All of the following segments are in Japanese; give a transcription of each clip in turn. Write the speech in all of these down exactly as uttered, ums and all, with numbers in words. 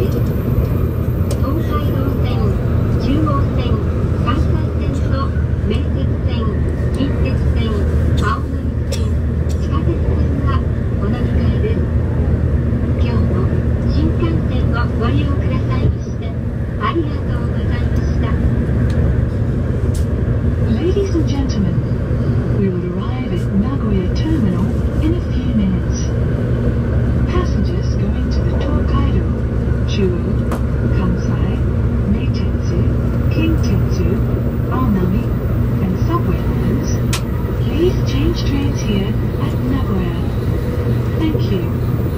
Ladies and gentlemen, we will arrive at Nagoya Terminal in a few minutes. Passengers going to the Tokaido, Chuo, Kansai, Meitetsu, Kintetsu, Aonami, and subway lines, please change trains here at Nagoya. Thank you.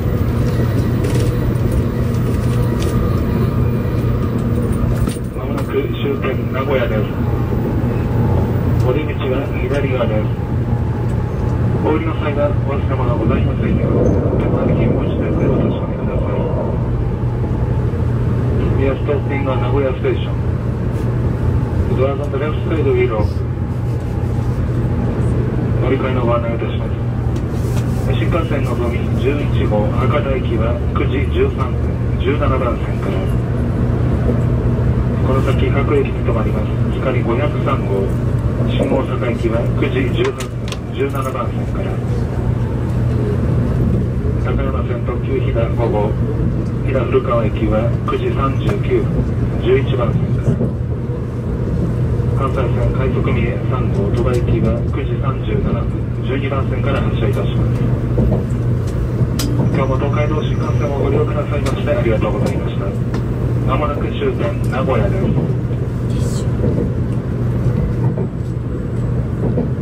まもなく終点名古屋です。お出口は左側です。お降りの際はお忘れ物ございませんよう、手招きもう一度お確かめください。We are stopping on Nagoya Station. The doors on the left side will open. 乗り換えのご案内をいたします。新幹線のぞみじゅういち号博多駅はくじじゅうさんぷんじゅうななばん線から。この先各駅に停まります光ごひゃくさん号新大阪駅はくじじゅうはっぷんじゅうななばん線から。高山線特急飛騨ご号飛騨古川駅はくじさんじゅうきゅうふんじゅういちばん線から。関西線快速三重さん号鳥羽駅はくじさんじゅうななふんじゅうにばん線から発車いたします。今日も東海道新幹線をご利用くださいましてありがとうございました。まもなく終点名古屋です。